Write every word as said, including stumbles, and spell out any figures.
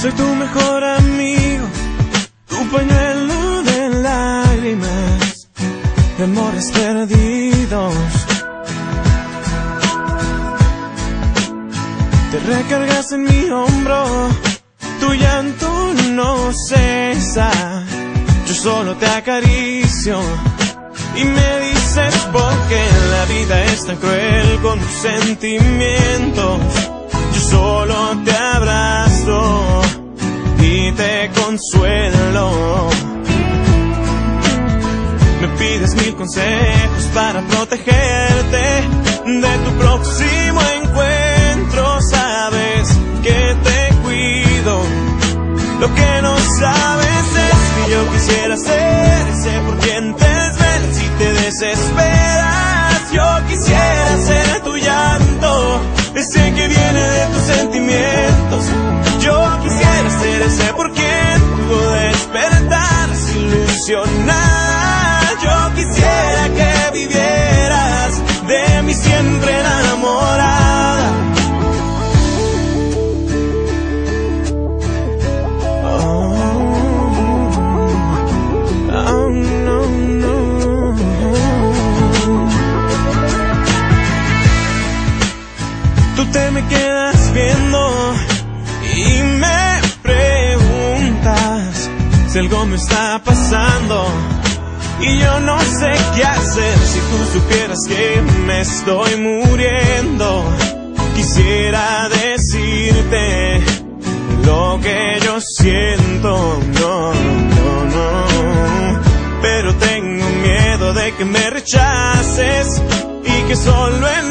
Soy tu mejor amigo, tu pañuelo de lágrimas, de amores perdidos. Te recargas en mi hombro, tu llanto no cesa. Yo solo te acaricio y me dices por qué la vida es tan cruel con tus sentimientos. Yo solo te abrazo y te consuelo. Me pides mil consejos para protegerte de tu próximo encuentro. Sabes que te cuido. Lo que no sabes es que yo quisiera ser ese por quien te desvelas y te desesperas. Yo quisiera ser tu llanto, ese que viene de tus sentimientos. Yo quisiera ser ese por quien pudo despertar ilusionada. Yo quisiera que vivieras de mí siempre enamorada. Te me quedas viendo y me preguntas si algo me está pasando y yo no sé qué hacer. Si tú supieras que me estoy muriendo, quisiera decirte lo que yo siento. No, no, no, pero tengo miedo de que me rechaces y que solo en